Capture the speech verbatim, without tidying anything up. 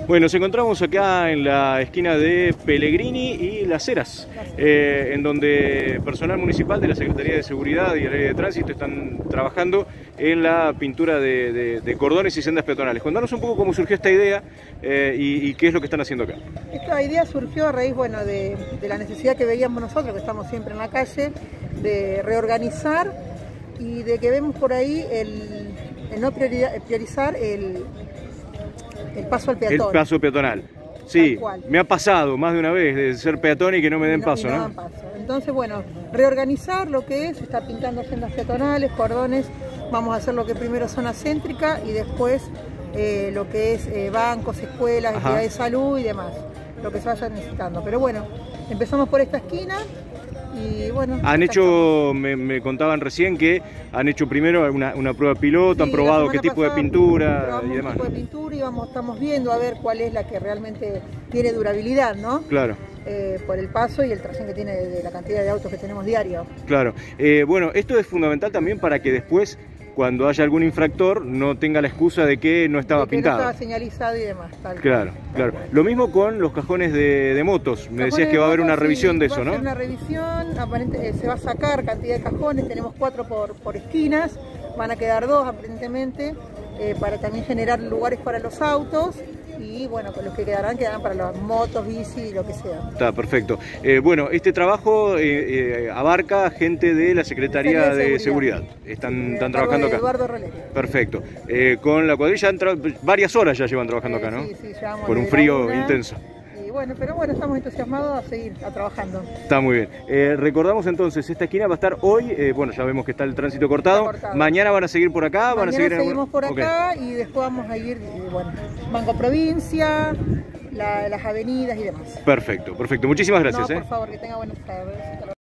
Bueno, nos encontramos acá en la esquina de Pellegrini y Las Heras, eh, en donde personal municipal de la Secretaría de Seguridad y el Área de Tránsito están trabajando en la pintura de, de, de cordones y sendas peatonales. Contanos un poco cómo surgió esta idea eh, y, y qué es lo que están haciendo acá. Esta idea surgió a raíz bueno, de, de la necesidad que veíamos nosotros, que estamos siempre en la calle, de reorganizar y de que vemos por ahí el, el no priorizar el... el paso al peatón. El paso peatonal. Sí, me ha pasado más de una vez de ser peatón y que no me den no, paso, no, ¿no? Dan paso. Entonces, bueno, reorganizar lo que es, está pintando sendas peatonales, cordones, vamos a hacer lo que primero zona céntrica y después eh, lo que es eh, bancos, escuelas, entidades de salud y demás, lo que se vaya necesitando. Pero bueno, empezamos por esta esquina. Y bueno, han hecho, me, me contaban recién que han hecho primero una, una prueba piloto, sí, han probado qué tipo de pintura y demás. Tipo de pintura y vamos, estamos viendo a ver cuál es la que realmente tiene durabilidad, ¿no? Claro. Eh, por el paso y el tracción que tiene de la cantidad de autos que tenemos diario. Claro. Eh, bueno, esto es fundamental también para que después, cuando haya algún infractor, no tenga la excusa de que no estaba de que pintado. No estaba señalizado y demás. Tal claro, tal claro. Tal. Lo mismo con los cajones de, de motos. Me decías que va a haber una revisión sí, de eso, ¿no? Va a haber una revisión, aparentemente se va a sacar cantidad de cajones, tenemos cuatro por, por esquinas, van a quedar dos aparentemente, eh, para también generar lugares para los autos. Y bueno, con los que quedarán, quedarán para las motos, bici y lo que sea. Está perfecto. Eh, bueno, este trabajo eh, eh, abarca gente de la Secretaría de, de Seguridad. Seguridad. Están, sí, están trabajando acá. Eduardo Roleri. Perfecto. Eh, con la cuadrilla, varias horas ya llevan trabajando acá, ¿no? Sí, sí, llevamos. Con un frío una... intenso. Bueno, pero bueno, estamos entusiasmados a seguir a trabajando. Está muy bien. Eh, recordamos entonces, esta esquina va a estar hoy, eh, bueno, ya vemos que está el tránsito cortado. cortado. Mañana van a seguir por acá, Mañana van a seguir seguimos en... por acá okay. Y después vamos a ir, eh, bueno, Banco Provincia, la, las avenidas y demás. Perfecto, perfecto. Muchísimas gracias. No, por eh. favor, que tenga buenas tardes.